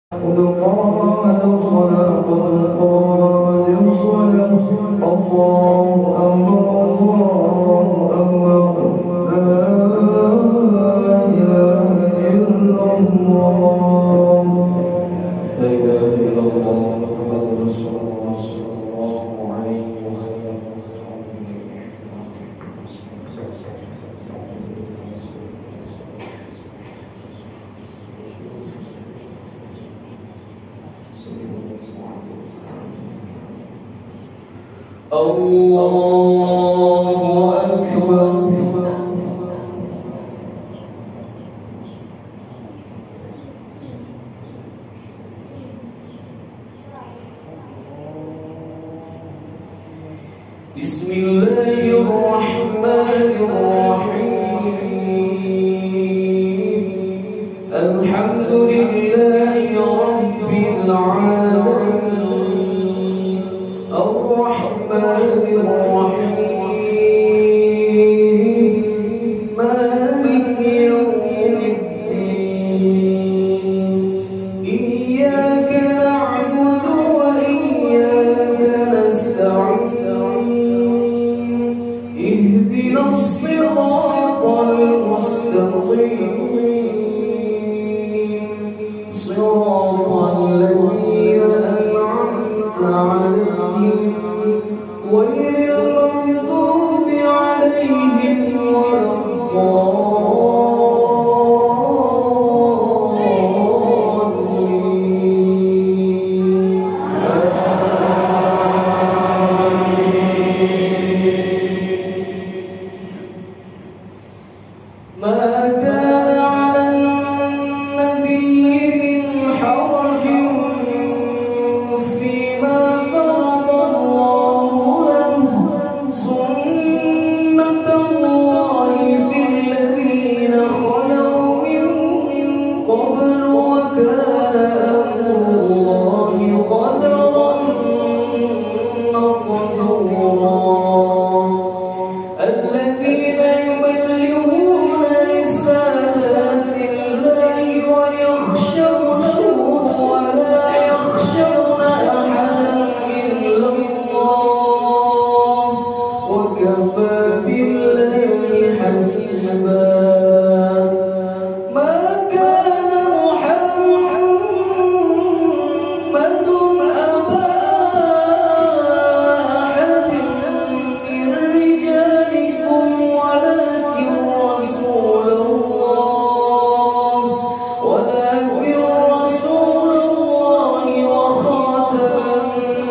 قد قامت الصلاة قد قامت الصلاة الله أكبر لا إله إلا الله لا إله إلا الله محمد رسول الله صلى الله عليه وسلم الله أكبر بسم الله الرحمن الرحيم الحمد لله رب العالمين الرحمن الرحيم مالك يوم الدين إياك نعبد وإياك نستعين اهدنا الصراط المستقيم صراط الذين أنعمت عليهم غير المغضوب عليهم ولا الضالين ما كان على النبي من حرج فيما فرض الله له سنة الله في الذين خلوا من قبل وكان أمر الله قدرا مقدورا الذين يبلغون رسالات الله ويخشونه ولا يخشون أحدا إلا الله وكفى بالله حسيبا ما كان محمد أبا أحد من رجالكم ولكن رسول الله وخاتم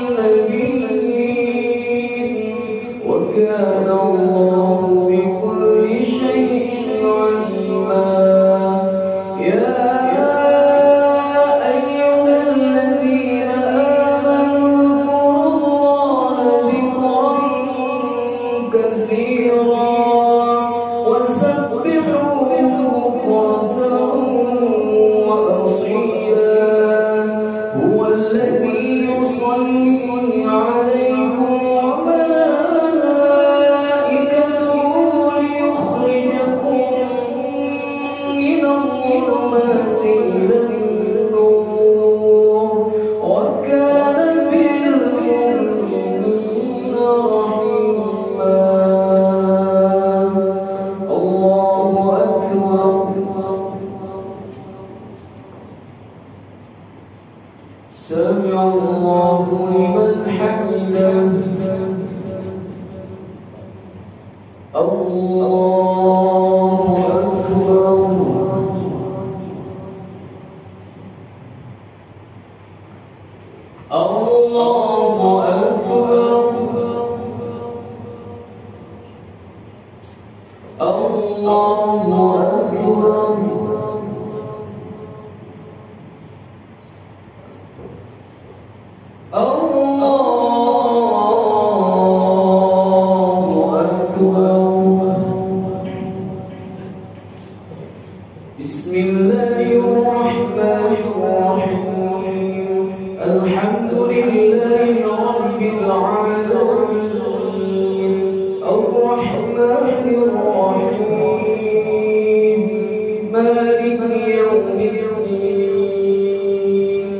النبيين وكان الله بكل شيء عليما يا أيها الذين آمنوا اذكروا الله ذكرا كثيرا وسبحوه بكرة وأصيلا هو الذي يصلي عليكم وملائكته ليخرجكم من الظلمات إلى النور وكان بالمؤمنين رحيما الله أكبر سمع الله لمن حمده الله أكبر الله أكبر الله أكبر الله أكبر بسم الله الرحمن الرحيم الحمد لله رب العالمين الرحمن الرحيم مالك يوم الدين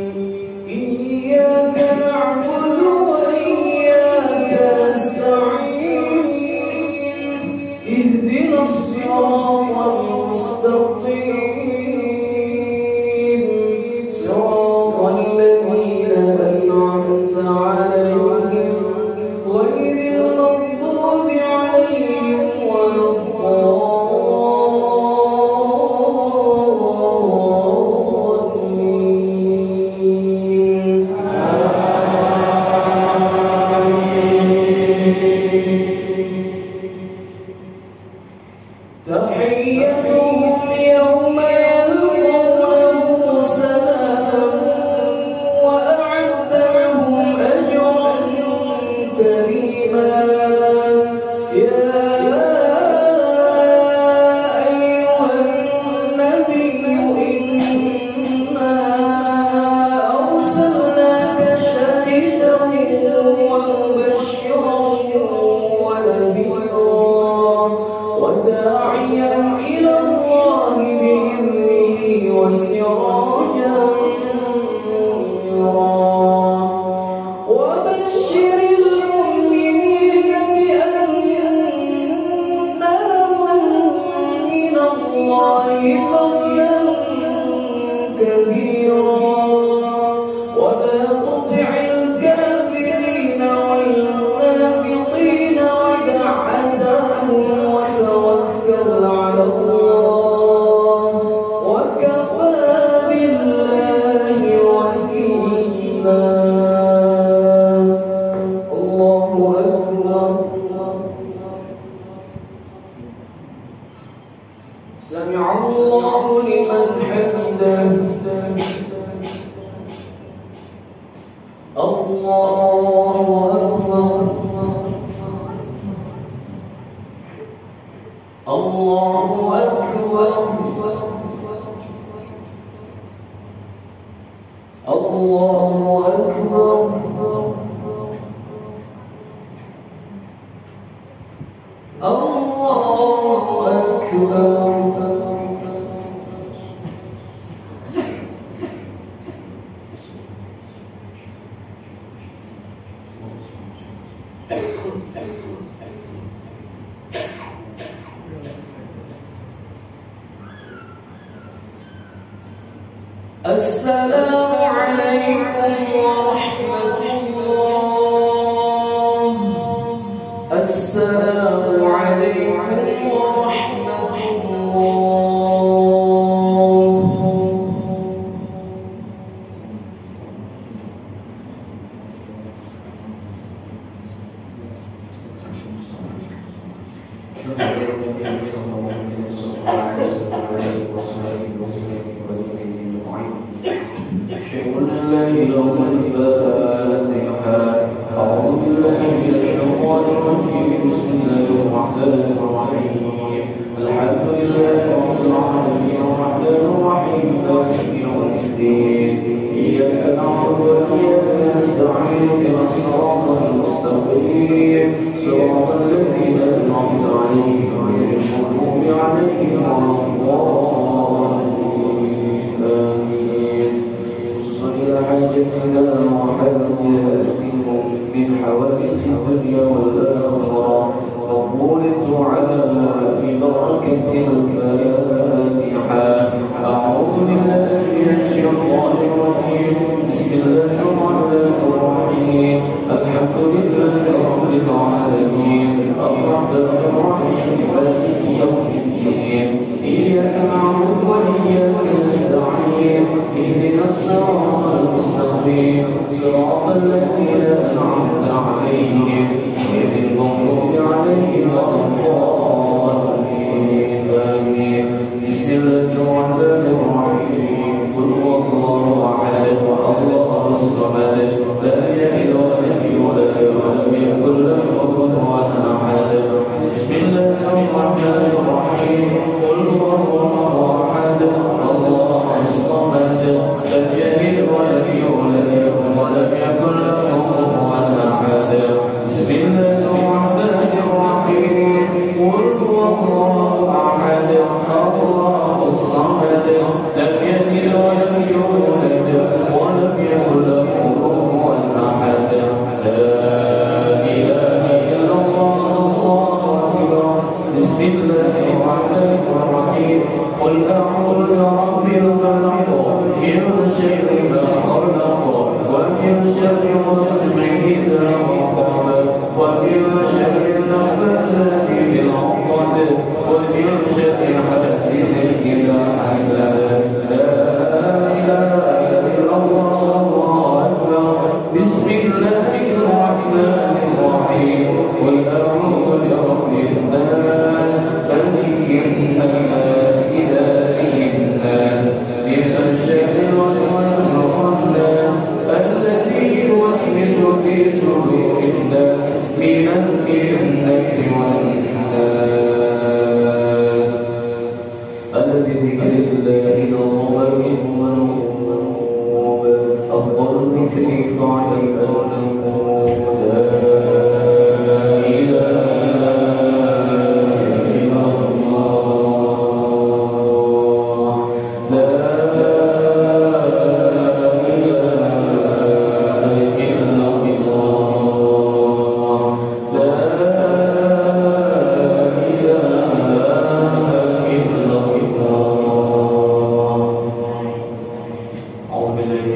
وداعيا إلى الله بإذنه وسراجا منيرا وبشر المؤمنين بأن لهم من الله فضلا كبيرا ولا تطع الكافرين والمنافقين ودع أذاهم وتوكل على الله وكفى بالله وكيلا. الله أكبر. سمع الله لمن حمده. الله أكبر. الله أكبر. الله أكبر. الله أكبر. السلام عليكم ورحمة الله. السلام عليكم ورحمة الله. شيء لله له الفاتحة. أعوذ بالله من الشيطان الرجيم. بسم الله الرحمن الرحيم. الحمد لله رب العالمين الرحمن الرحيم مالك يوم الدين. إياك نعبد وإياك نستعين اهدنا الصراط المستقيم صراط الذين أنعمت عليهم غير المغضوب عليهم ولا الضالين. آمين. إلى حاجتنا وحاجاتكم من حوائج الدنيا والآخرة وقبول الدعاء ببركة الفاتحة. أعوذ بالله من الشيطان الرجيم. بسم الله الرحمن الرحيم. الحمد لله رب العالمين الرحمن الرحيم مالك يوم الدين. إياك نعبد وإياك نستعين اهدنا الصراط المستقيم صراط الذين أنعمت عليهم غير المغضوب عليهم ولا الضالين. آمين. بسم الله الرحمن الرحيم. قل هو الله أحد الله الصمد لم يلد ولم يولد ولم يكن له كفوا أحد. بسم الله الرحمن الرحيم. قل هو الله أحد الله الصمد لم يلد ولم يولد ولم يكن له كفوا أحد. بسم الله الرحمن الرحيم. قل هو الله أحد الله الصمد لم يلد ولم يولد ولم يكن له كفوا أحد. لا إله إلا الله الله أكبر. بسم الله الرحمن الرحيم. قل أعوذ برب الفلق من شر ما خلق ومن شر غاسق إذا وقب ومن شر النفاثات في العقد ومن شر حاسد إذا حسد. لا إله إلا الله الله أكبر. بسم الله الرحمن الرحيم. قل أعوذ برب الناس ملك الناس إله الناس من شر الوسواس الخناس الذي يوسوس في صدور الناس من الجنة والناس. ألا بذكر الله تطمئن القلوب. أفضل الذكر فعليك القلوب. لا إله إلا الله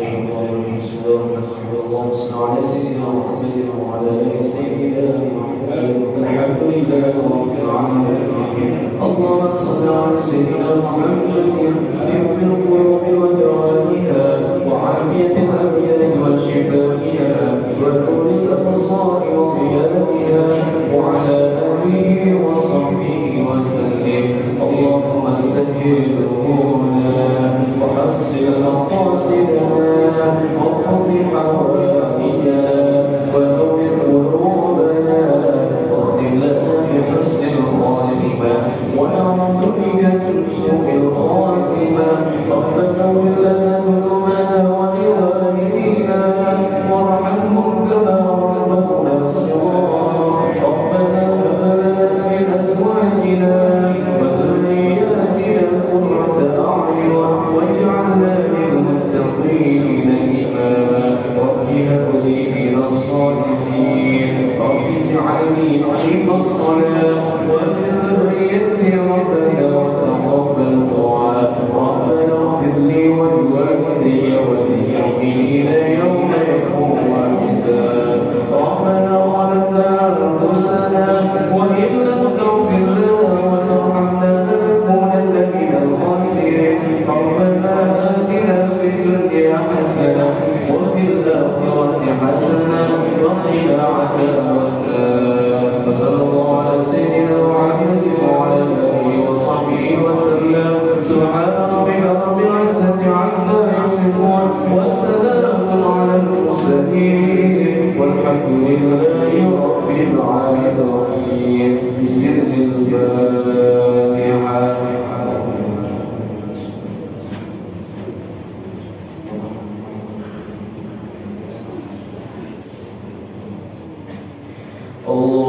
الشيطان الرجيم. بسم الله الرحمن الرحيم. اللهم صل على سيدنا محمد وعلى آل سيدنا محمد. الحمد لله رب العالمين. اللهم صل على سيدنا محمد طب القلوب ودوائها وعافية الأبدان وشفائها ونور الأبصار وصيانتها وعلى آله وصحبه وسلم. اللهم سهل ذنوبنا وحسن مقاصدنا واقض حوائجنا ونور قلوبنا واختم لنا بحسن الخاتمة ونعوذ بك من سوء الخاتمة. ربنا اغفر لنا ذنوبنا ولوالدينا وارحمهم كما ربونا صغارا. ربنا هب لنا من أزواجنا وذرياتنا قرة أعين واجعلنا للمتقين إماما. رب هب لي من الصالحين. رب اجعلني مقيم الصلاة ومن ذريتي ربنا وتقبل دعاء. ربنا اغفر لي ولوالدي وللمؤمنين يوم يقوم الحساب. ربنا ظلمنا أنفسنا وإن لم تغفر لنا وترحمنا لنكونن من الخاسرين. ربنا آتنا في الدنيا حسنة وفي الآخرة حسنة وقنا عذاب النار. وصلى الله على سيدنا محمد وعلى آله وصحبه وسلم. سبحان ربك رب العزة عما يصفون والسلام على المرسلين والحمد لله رب العالمين. بسر الفاتحة. الله